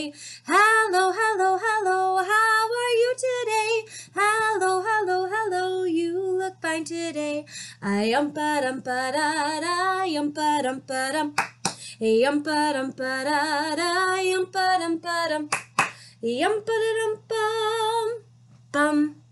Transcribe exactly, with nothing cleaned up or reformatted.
today? Hello, hello, hello, how are you today? Hello, hello, hello, you look fine today. I um ba dum ba da da, yum ba dum ba dum. Yum ba dum ba da da, yum ba dum ba dum. Yum ba dum bum bum.